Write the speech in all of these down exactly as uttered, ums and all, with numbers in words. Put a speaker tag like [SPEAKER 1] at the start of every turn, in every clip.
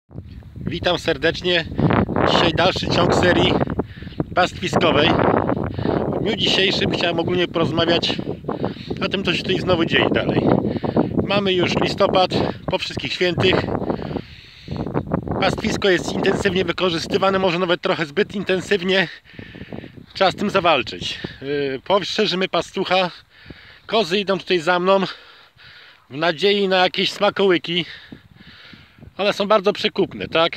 [SPEAKER 1] Witam serdecznie. Dzisiaj dalszy ciąg serii pastwiskowej. W dniu dzisiejszym chciałem ogólnie porozmawiać o tym, co się tutaj znowu dzieje dalej. Mamy już listopad, po wszystkich świętych. Pastwisko jest intensywnie wykorzystywane, może nawet trochę zbyt intensywnie. Trzeba z tym zawalczyć. Poszerzymy pastucha. Kozy idą tutaj za mną w nadziei na jakieś smakołyki. One są bardzo przekupne, tak?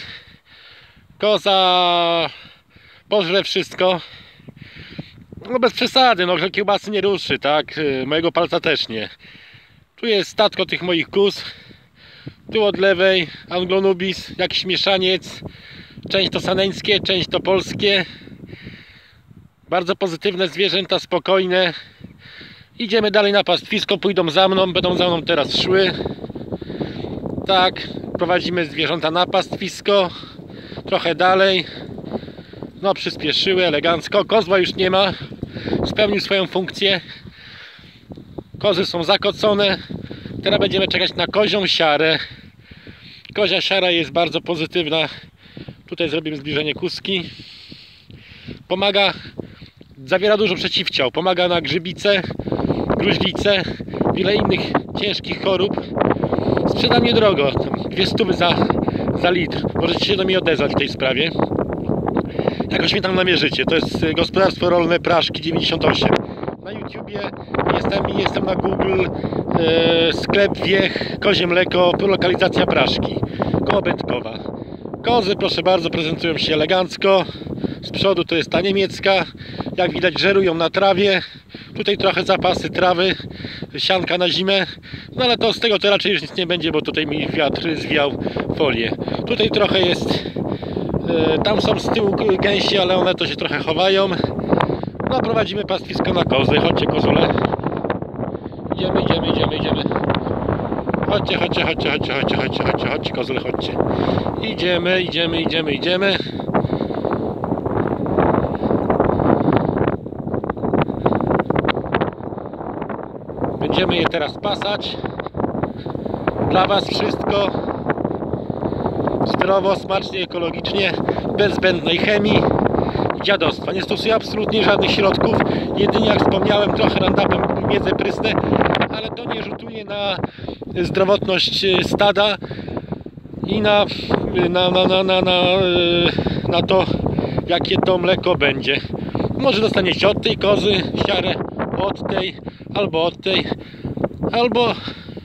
[SPEAKER 1] Koza pożre wszystko. No bez przesady, no, że kiełbasy nie ruszy, tak? Mojego palca też nie. Tu jest statko tych moich kóz. Tu od lewej Anglonubis, jakiś mieszaniec. Część to saneńskie, część to polskie. Bardzo pozytywne zwierzęta, spokojne. Idziemy dalej na pastwisko, pójdą za mną, będą za mną teraz szły. Tak, prowadzimy zwierzęta na pastwisko. Trochę dalej. No, przyspieszyły elegancko. Kozła już nie ma. Spełnił swoją funkcję. Kozy są zakocone. Teraz będziemy czekać na kozią siarę. Kozia siara jest bardzo pozytywna. Tutaj zrobimy zbliżenie kuski. Pomaga, zawiera dużo przeciwciał. Pomaga na grzybice, gruźlicę, wiele innych ciężkich chorób. Sprzedam niedrogo, dwie stówy za, za litr. Możecie się do mnie odezwać w tej sprawie. Jakoś mnie tam namierzycie. To jest gospodarstwo rolne Praszki dziewięćdziesiąt osiem. Na YouTubie jestem, jestem na Google, e, sklep Wiech, kozie mleko, lokalizacja Praszki, koło Bętkowa. Kozy, proszę bardzo, prezentują się elegancko. Z przodu to jest ta niemiecka. Jak widać, żerują na trawie. Tutaj trochę zapasy trawy, sianka na zimę. No ale to z tego to raczej już nic nie będzie, bo tutaj mi wiatr zwijał folię. Tutaj trochę jest, e, tam są z tyłu gęsi, ale one to się trochę chowają. No, prowadzimy pastwisko na kozy. Chodźcie, kozole. Idziemy, idziemy, idziemy, idziemy. Chodźcie, chodźcie, chodźcie, chodźcie, chodźcie, chodźcie, chodźcie, chodźcie, kozole, chodźcie. Idziemy, idziemy, idziemy, idziemy. Będziemy je teraz pasać. Dla Was wszystko zdrowo, smacznie, ekologicznie, bez zbędnej chemii i dziadostwa. Nie stosuję absolutnie żadnych środków. Jedynie, jak wspomniałem, trochę randapem miedzę prysnę, ale to nie rzutuje na zdrowotność stada i na, na, na, na, na, na, na to, jakie to mleko będzie. Może dostaniecie od tej kozy siarę, od tej, albo od tej, albo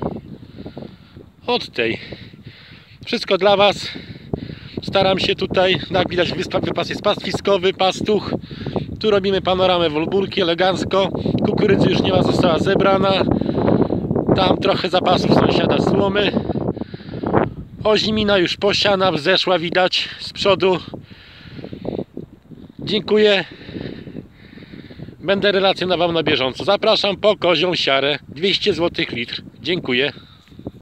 [SPEAKER 1] od tej. Wszystko dla Was. Staram się tutaj, jak widać, wypas jest pastwiskowy, pastuch. Tu robimy panoramę Wolburki, elegancko. Kukurydzy już nie ma, została zebrana. Tam trochę zapasów sąsiada słomy. Ozimina już posiana, wzeszła, widać z przodu. Dziękuję. Będę relacjonował na bieżąco. Zapraszam po kozią siarę. dwieście złotych litr. Dziękuję.